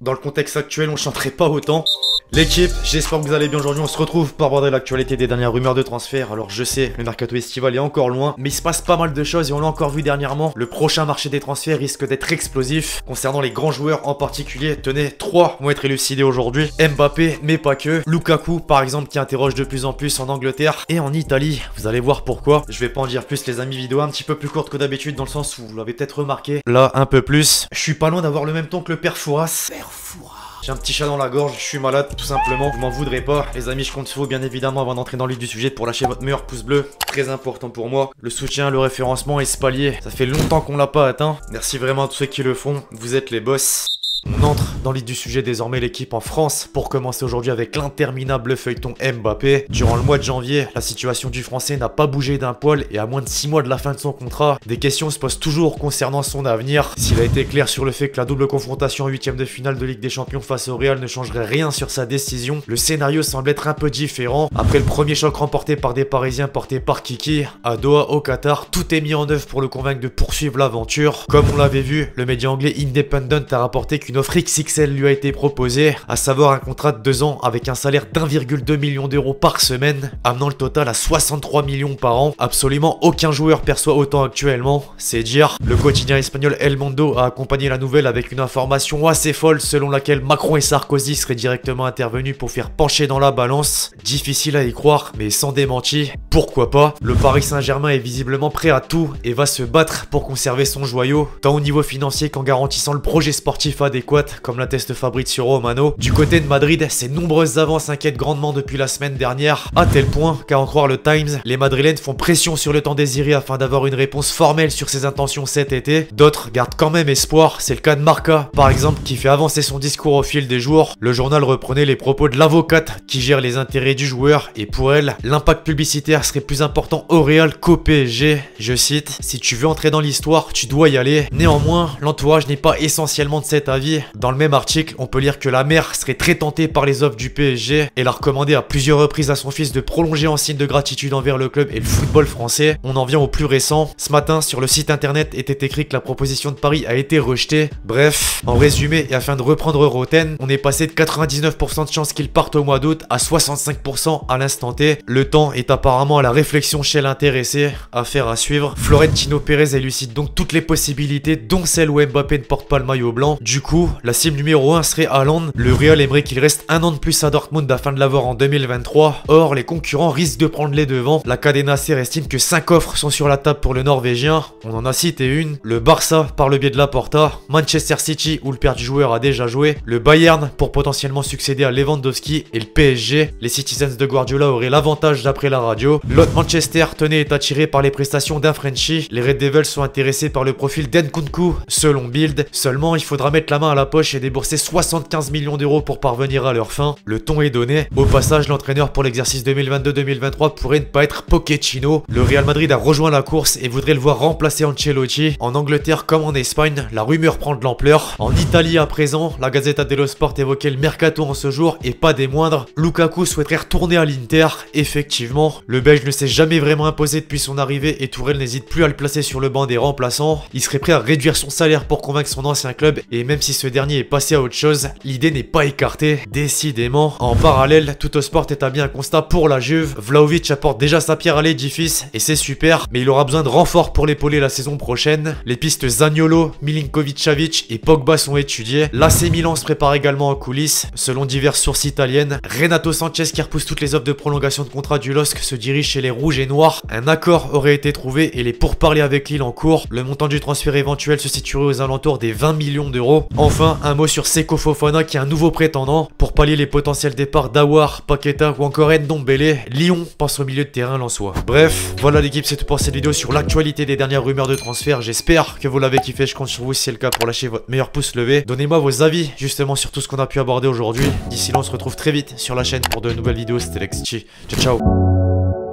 dans le contexte actuel, on chanterait pas autant. L'équipe, j'espère que vous allez bien aujourd'hui. On se retrouve pour aborder l'actualité des dernières rumeurs de transfert. Alors je sais, le mercato estival est encore loin, mais il se passe pas mal de choses et on l'a encore vu dernièrement. Le prochain marché des transferts risque d'être explosif. Concernant les grands joueurs en particulier, tenez, 3 vont être élucidés aujourd'hui. Mbappé, mais pas que. Lukaku par exemple qui interroge de plus en plus en Angleterre et en Italie. Vous allez voir pourquoi. Je vais pas en dire plus les amis, vidéo un petit peu plus courte que d'habitude dans le sens où vous l'avez peut-être remarqué. Là un peu plus. Je suis pas loin d'avoir le même ton que le père Fouras. J'ai un petit chat dans la gorge, je suis malade tout simplement, vous m'en voudrez pas. Les amis, je compte sur vous bien évidemment avant d'entrer dans le vif du sujet pour lâcher votre meilleur pouce bleu. Très important pour moi. Le soutien, le référencement et ce palier, ça fait longtemps qu'on l'a pas atteint. Merci vraiment à tous ceux qui le font, vous êtes les boss. On entre dans le vif du sujet désormais, l'équipe en France, pour commencer aujourd'hui avec l'interminable feuilleton Mbappé. Durant le mois de janvier, la situation du français n'a pas bougé d'un poil et à moins de 6 mois de la fin de son contrat, des questions se posent toujours concernant son avenir. S'il a été clair sur le fait que la double confrontation en 8ème de finale de Ligue des Champions face au Real ne changerait rien sur sa décision, le scénario semble être un peu différent. Après le premier choc remporté par des Parisiens portés par Kiki, à Doha au Qatar, tout est mis en œuvre pour le convaincre de poursuivre l'aventure. Comme on l'avait vu, le média anglais Independent a rapporté qu'une offre XXL lui a été proposée, à savoir un contrat de 2 ans avec un salaire d'1,2 million d'euros par semaine, amenant le total à 63 millions par an. Absolument aucun joueur perçoit autant actuellement, c'est dire. Le quotidien espagnol El Mundo a accompagné la nouvelle avec une information assez folle selon laquelle Macron et Sarkozy seraient directement intervenus pour faire pencher dans la balance. Difficile à y croire, mais sans démenti, pourquoi pas. Le Paris Saint-Germain est visiblement prêt à tout et va se battre pour conserver son joyau, tant au niveau financier qu'en garantissant le projet sportif adéquat, comme l'atteste Fabrizio Romano. Du côté de Madrid, ces nombreuses avances inquiètent grandement depuis la semaine dernière, à tel point qu'à en croire le Times, les Madrilènes font pression sur le temps désiré afin d'avoir une réponse formelle sur ses intentions cet été. D'autres gardent quand même espoir, c'est le cas de Marca, par exemple, qui fait avancer son discours au fil des jours. Le journal reprenait les propos de l'avocate qui gère les intérêts du joueur et pour elle, l'impact publicitaire serait plus important au Real qu'au PSG. Je cite, si tu veux entrer dans l'histoire, tu dois y aller. Néanmoins, l'entourage n'est pas essentiellement de cet avis. Dans le même article, on peut lire que la mère serait très tentée par les offres du PSG et l'a recommandé à plusieurs reprises à son fils de prolonger en signe de gratitude envers le club et le football français. On en vient au plus récent. Ce matin, sur le site internet était écrit que la proposition de Paris a été rejetée. Bref, en résumé et afin de reprendre Roten, on est passé de 99% de chances qu'il parte au mois d'août à 65% à l'instant T. Le temps est apparemment à la réflexion chez l'intéressé. Affaire à suivre. Florentino Pérez élucide donc toutes les possibilités, dont celle où Mbappé ne porte pas le maillot blanc. Du coup, la cible numéro 1 serait Haaland. Le Real aimerait qu'il reste un an de plus à Dortmund afin de l'avoir en 2023. Or, les concurrents risquent de prendre les devants. La Cadena Ser estime que 5 offres sont sur la table pour le Norvégien. On en a cité une. Le Barça par le biais de Laporta. Manchester City où le père du joueur a déjà joué. Le Bayern pour potentiellement succéder à Lewandowski. Et le PSG. Les Citizens de Guardiola auraient l'avantage d'après la radio. L'autre Manchester tenait est attiré par les prestations d'un Frenchie. Les Red Devils sont intéressés par le profil d'Nkunku selon Bild. Seulement, il faudra mettre la main à la poche et débourser 75 millions d'euros pour parvenir à leur fin. Le ton est donné. Au passage, l'entraîneur pour l'exercice 2022-2023 pourrait ne pas être Pochettino. Le Real Madrid a rejoint la course et voudrait le voir remplacer Ancelotti. En Angleterre comme en Espagne, la rumeur prend de l'ampleur. En Italie à présent, la Gazzetta dello Sport évoquait le mercato en ce jour et pas des moindres. Lukaku souhaiterait retourner à l'Inter. Effectivement, le Belge ne s'est jamais vraiment imposé depuis son arrivée et Tourelle n'hésite plus à le placer sur le banc des remplaçants. Il serait prêt à réduire son salaire pour convaincre son ancien club et même si ce dernier est passé à autre chose, l'idée n'est pas écartée, décidément. En parallèle, Tuttosport établit un constat pour la Juve. Vlahovic apporte déjà sa pierre à l'édifice et c'est super, mais il aura besoin de renforts pour l'épauler la saison prochaine. Les pistes Zaniolo, Milinkovic-Savic et Pogba sont étudiées. L'AC Milan se prépare également en coulisses. Selon diverses sources italiennes, Renato Sanchez qui repousse toutes les offres de prolongation de contrat du LOSC se dirige chez les Rouges et Noirs. Un accord aurait été trouvé et les pourparlers avec Lille en cours. Le montant du transfert éventuel se situerait aux alentours des 20 millions d'euros. Enfin, un mot sur Seko Fofana qui est un nouveau prétendant. Pour pallier les potentiels départs d'Awar, Paqueta ou encore Ndombele, Lyon pense au milieu de terrain lensois. Bref, voilà l'équipe, c'est tout pour cette vidéo sur l'actualité des dernières rumeurs de transfert. J'espère que vous l'avez kiffé, je compte sur vous si c'est le cas pour lâcher votre meilleur pouce levé. Donnez-moi vos avis justement sur tout ce qu'on a pu aborder aujourd'hui. D'ici là, on se retrouve très vite sur la chaîne pour de nouvelles vidéos. C'était Lexchi. Ciao, ciao.